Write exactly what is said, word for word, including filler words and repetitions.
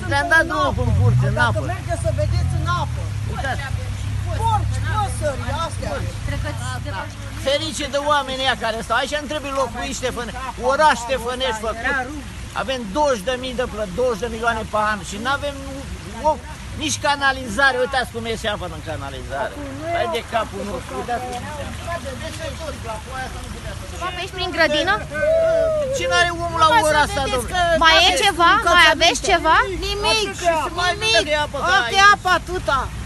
le-am dat drumul în curte, în apă. Dacă mergeți să vedeți în apă. Uitați. Porci, păsări, astea. Ferice de oamenii ăia care stau. Aici îmi trebuie locuiți ștefănești, oraș ștefănești făcut. Avem douăzeci de mii de plăți, douăzeci de milioane pe an și nu avem nici canalizare. Uitați cum iese apă în canalizare. Hai de capul nostru. Uitați cum iese. Ceva pe aici prin grădină? Cine are omul la ora asta, domnule? Mai e ceva? Mai aveți ceva? Nimic, nimic. Asta e apă, Asta e apa atâta.